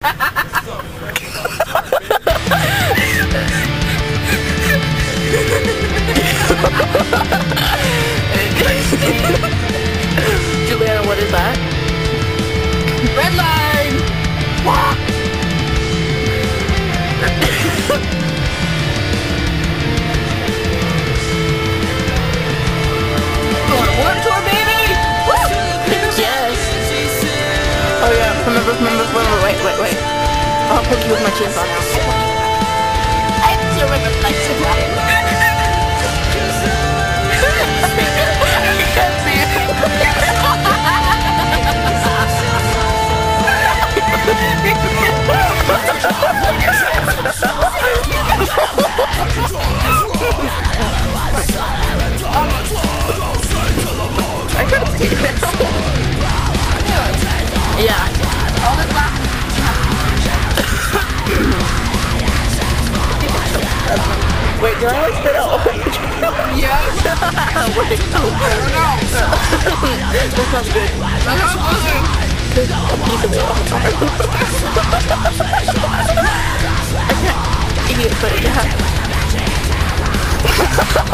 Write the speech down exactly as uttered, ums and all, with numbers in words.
Juliana, what is that? Red line! What? Warp tour, baby! Yes! Oh yeah, remember, remember, remember, wait, wait, wait. I'll poke you with my chainsaw now. I still remember like so bad. You can't see it. I couldn't see it. Yeah. All this laugh. Wait, did I like spit out? Yeah. Wait, no. I don't know. That sounds good. That sounds awesome. I can't idiot put it down.